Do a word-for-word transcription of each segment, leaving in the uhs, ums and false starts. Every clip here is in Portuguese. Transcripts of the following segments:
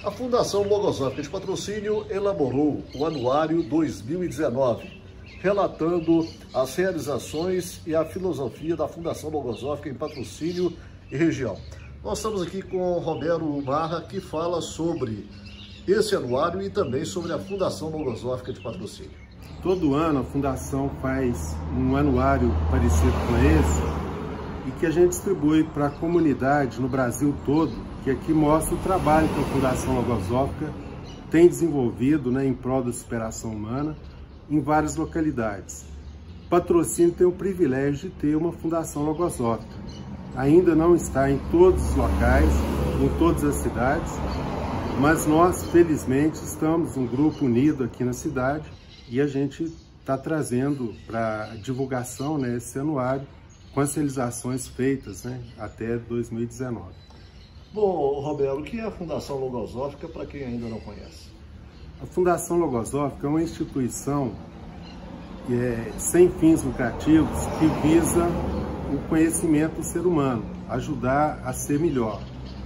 A Fundação Logosófica de Patrocínio elaborou o Anuário dois mil e dezenove, relatando as realizações e a filosofia da Fundação Logosófica em Patrocínio e região. Nós estamos aqui com o Romero Marra, que fala sobre esse anuário e também sobre a Fundação Logosófica de Patrocínio. Todo ano a Fundação faz um anuário parecido com esse e que a gente distribui para a comunidade no Brasil todo, que aqui mostra o trabalho que a Fundação Logosófica tem desenvolvido, né, em prol da superação humana em várias localidades. Patrocínio tem o privilégio de ter uma Fundação Logosófica. Ainda não está em todos os locais, em todas as cidades, mas nós, felizmente, estamos um grupo unido aqui na cidade e a gente está trazendo para divulgação, né, esse anuário com as realizações feitas, né, até dois mil e dezenove. Bom, Roberto, o que é a Fundação Logosófica para quem ainda não conhece? A Fundação Logosófica é uma instituição é, sem fins lucrativos que visa o conhecimento do ser humano, ajudar a ser melhor.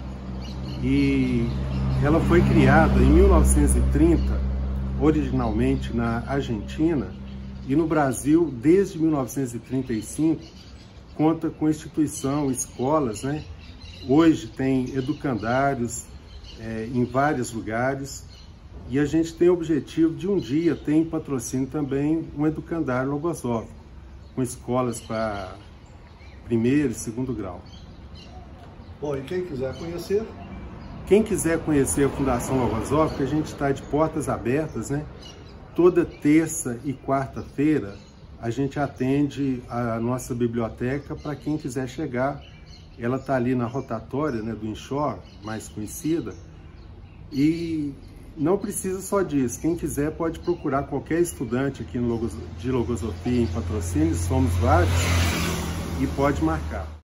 E ela foi criada em mil novecentos e trinta, originalmente na Argentina, e no Brasil, desde mil novecentos e trinta e cinco, conta com instituição, escolas, né? Hoje tem educandários é, em vários lugares e a gente tem o objetivo de um dia ter em Patrocínio também um educandário logosófico, com escolas para primeiro e segundo grau. Bom, e quem quiser conhecer? Quem quiser conhecer a Fundação Logosófica, a gente está de portas abertas, né? Toda terça e quarta-feira a gente atende a nossa biblioteca para quem quiser chegar. Ela está ali na rotatória, né, do Inshore, mais conhecida, e não precisa só disso. Quem quiser pode procurar qualquer estudante aqui no Logos... de Logosofia em Patrocínio, somos vários, e pode marcar.